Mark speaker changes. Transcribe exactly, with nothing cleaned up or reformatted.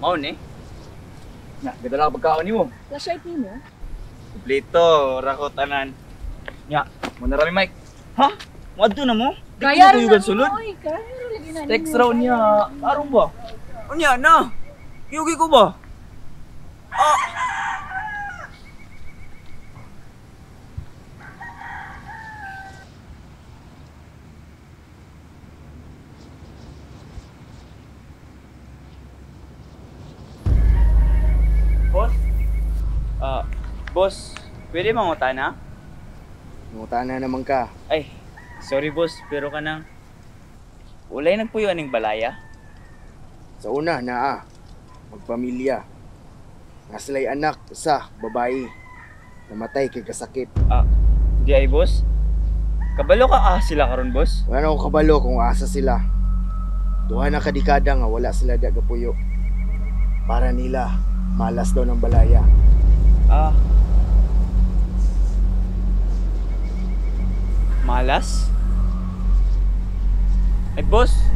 Speaker 1: Mao ni. Nya, gidala ka pagkaon nimo.
Speaker 2: Flashlight nimo?
Speaker 1: Kumpleto, rakot tanan. Nya, mo na rami Mike. Ha? Moadto na mo?
Speaker 2: Kaya rin
Speaker 1: yugan
Speaker 2: na
Speaker 1: sulod.
Speaker 2: mo, oy. Kaya rin lagi na.
Speaker 1: Text raw niya. Arong ba? Unya na. Yugi ko ba? Ah. Boss? Ah, boss, pwede mangutana?
Speaker 3: Mangutana naman ka.
Speaker 1: Ay, sorry boss, pero kanang ulay nagpuyo aning balaya.
Speaker 3: Sa una, naa. Magpamilya. Nga sila'y anak, isa, babae. Namatay kay kasakit.
Speaker 1: Ah, di ay boss. Kabalo ka ah sila karon boss.
Speaker 3: Wala na akong kabalo kung asa sila. Duha na kadikada nga wala sila dagapuyo. Para nila, malas daw ng balaya.
Speaker 1: Ah. Malas? Ay boss,